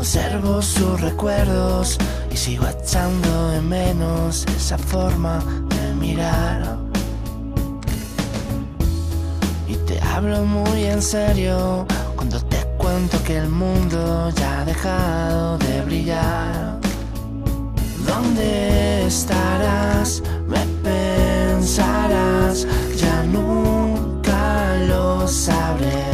Conservo sus recuerdos y sigo echando de menos esa forma de mirar. Y te hablo muy en serio cuando te cuento que el mundo ya ha dejado de brillar. ¿Dónde estarás? Me pensarás, ya nunca lo sabré.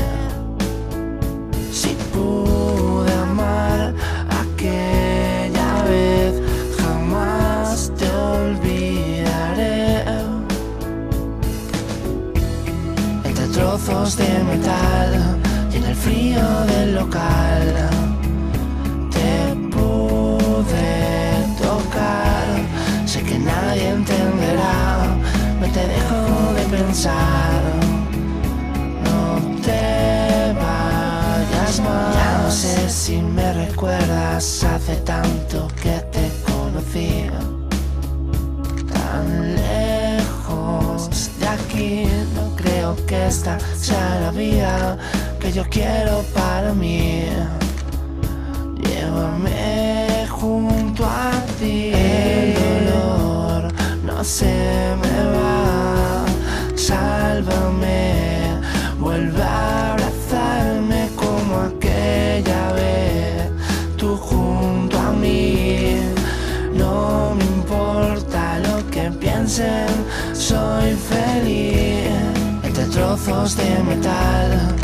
Si pude amar aquella vez, jamás te olvidaré. Entre trozos de metal y en el frío del local, te pude tocar. Sé que nadie entenderá, no te dejo de pensar. No te vayas más. Ya no sé si me recuerdas, hace tanto que te conocí. Tan lejos de aquí, no creo que esta sea la vida que yo quiero para mí. Llévame junto a ti. El dolor no se me va. Sálvame, vuelve a abrazarme como aquella vez. Tú junto a mí, no me importa lo que piensen, soy feliz. Entre trozos de metal